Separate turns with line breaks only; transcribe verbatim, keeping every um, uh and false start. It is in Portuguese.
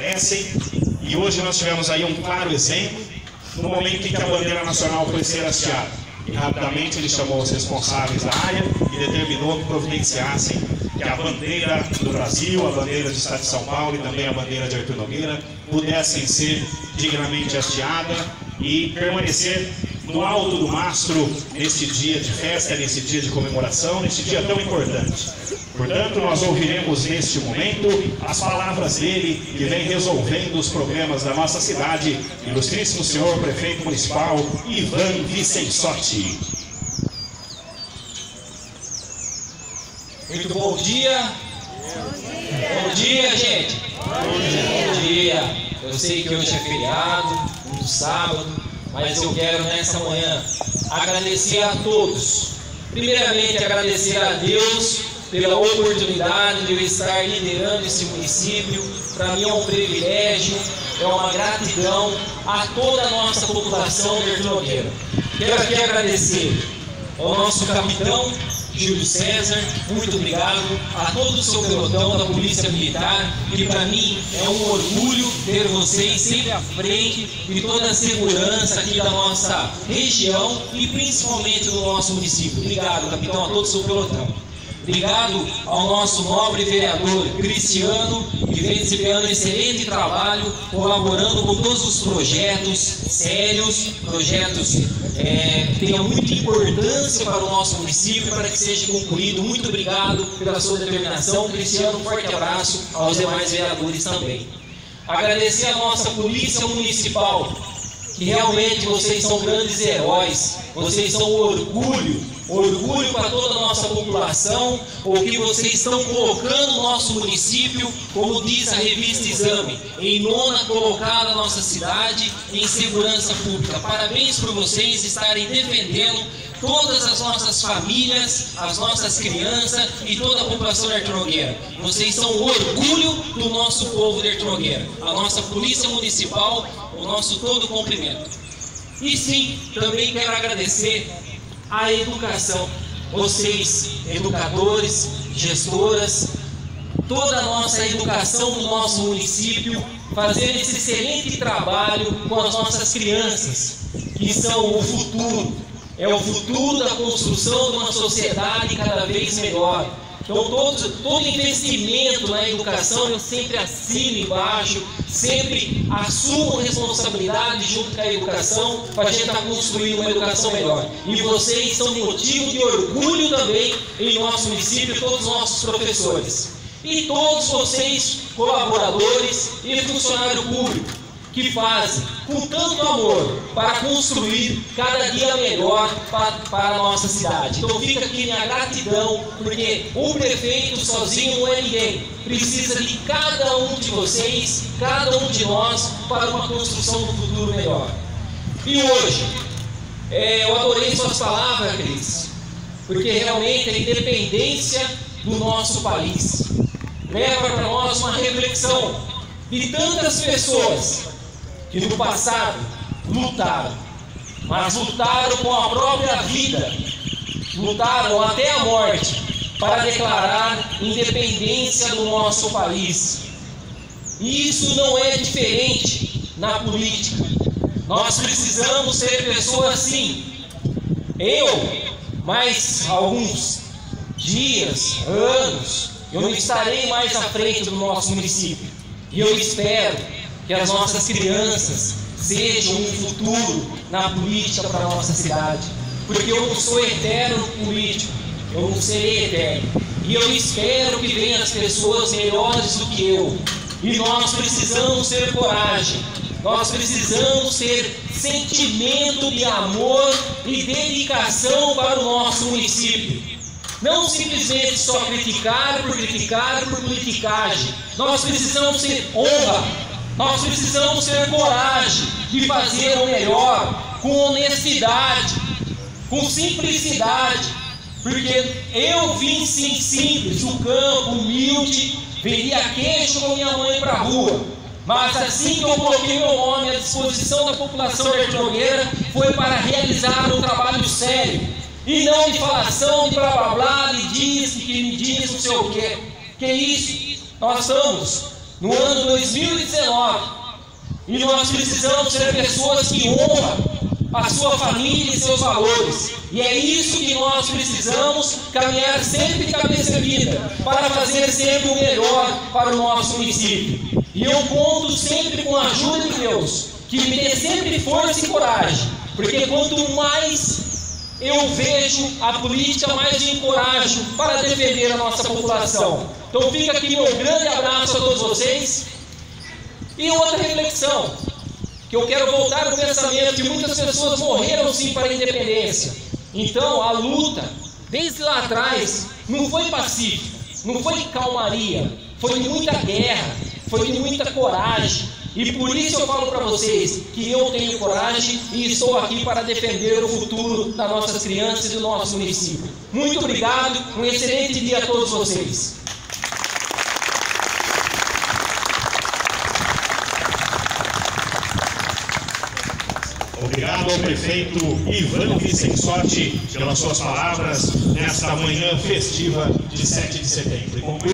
merecem. E hoje nós tivemos aí um claro exemplo no momento em que a bandeira nacional foi ser hasteada. E rapidamente ele chamou os responsáveis da área e determinou que providenciassem que a bandeira do Brasil, a bandeira do Estado de São Paulo e também a bandeira de Artur Nogueira pudessem ser dignamente hasteada e permanecer no alto do mastro neste dia de festa, nesse dia de comemoração, neste dia tão importante. Portanto, nós ouviremos neste momento as palavras dele, que vem resolvendo os problemas da nossa cidade, ilustríssimo senhor prefeito municipal Ivan Vicensotti.
Muito bom dia. Bom dia, gente. Bom dia. Bom dia. Eu sei que hoje é feriado, um sábado, mas eu quero nessa manhã agradecer a todos. Primeiramente, agradecer a Deus pela oportunidade de eu estar liderando esse município. Para mim é um privilégio, é uma gratidão a toda a nossa população de Artur Nogueira. Quero aqui agradecer ao nosso capitão Júlio César, muito obrigado a todo o seu pelotão da Polícia Militar, que para mim é um orgulho ter vocês sempre à frente de toda a segurança aqui da nossa região e principalmente do nosso município. Obrigado, capitão, a todo o seu pelotão. Obrigado ao nosso nobre vereador Cristiano, que vem desempenhando um excelente trabalho, colaborando com todos os projetos sérios, projetos é, que tenham muita importância para o nosso município, para que seja concluído. Muito obrigado pela sua determinação. Cristiano, um forte abraço aos demais vereadores também. Agradecer a nossa Polícia Municipal, que realmente vocês são grandes heróis, vocês são orgulho, orgulho para toda a nossa população, o que vocês estão colocando no nosso município, como diz a revista Exame, em nona colocada a nossa cidade em segurança pública. Parabéns por vocês estarem defendendo todas as nossas famílias, as nossas crianças e toda a população de Artur Nogueira. Vocês são o orgulho do nosso povo de Artur Nogueira. A nossa Polícia Municipal, o nosso todo cumprimento. E sim, também quero agradecer a educação. Vocês, educadores, gestoras, toda a nossa educação do nosso município, fazendo esse excelente trabalho com as nossas crianças, que são o futuro. É o futuro da construção de uma sociedade cada vez melhor. Então, todo, todo investimento na educação eu sempre assino embaixo, sempre assumo responsabilidade junto com a educação para a gente estar construindo uma educação melhor. E vocês são motivo de orgulho também em nosso município, todos os nossos professores. E todos vocês, colaboradores e funcionário público, que fazem com tanto amor para construir cada dia melhor para, para a nossa cidade. Então fica aqui minha gratidão, porque o prefeito sozinho não é ninguém. Precisa de cada um de vocês, cada um de nós, para uma construção do futuro melhor. E hoje, é, eu adorei suas palavras, Cris, porque realmente a independência do nosso país leva para nós uma reflexão de tantas pessoas que no passado lutaram, mas lutaram com a própria vida, lutaram até a morte para declarar independência do nosso país. E isso não é diferente na política. Nós precisamos ser pessoas assim. Eu, mais alguns dias, anos, eu não estarei mais à frente do nosso município. E eu espero que as nossas crianças sejam um futuro na política para a nossa cidade. Porque eu não sou eterno político, eu não serei eterno. E eu espero que venham as pessoas melhores do que eu. E nós precisamos ter coragem, nós precisamos ter sentimento de amor e dedicação para o nosso município. Não simplesmente só criticar por criticar por politicagem. Nós precisamos ter honra. Nós precisamos ter coragem de fazer o melhor, com honestidade, com simplicidade, porque eu vim sim simples, do campo, humilde, vendia queijo com minha mãe para a rua, mas assim que eu coloquei meu nome à disposição da população de Artur Nogueira, foi para realizar um trabalho sério, e não de falação, de blá blá blá, de diz, que me diz, não sei o que. Que isso? Nós estamos no ano dois mil e dezenove, menor. E nós precisamos ser pessoas que honram a sua família e seus valores. E é isso que nós precisamos caminhar sempre de cabeça erguida, para fazer sempre o melhor para o nosso município. E eu conto sempre com a ajuda de Deus, que me dê sempre força e coragem, porque quanto mais eu vejo a política, mais me encorajo para defender a nossa população. Então fica aqui meu grande abraço a todos vocês. E outra reflexão, que eu quero voltar no pensamento, que muitas pessoas morreram sim para a independência. Então a luta, desde lá atrás, não foi pacífica, não foi de calmaria, foi de muita guerra, foi de muita coragem. E por isso eu falo para vocês que eu tenho coragem e estou aqui para defender o futuro das nossas crianças e do nosso município. Muito obrigado, um excelente dia a todos vocês.
Obrigado ao prefeito Ivan Vicensotti pelas suas palavras nesta manhã festiva de sete de setembro.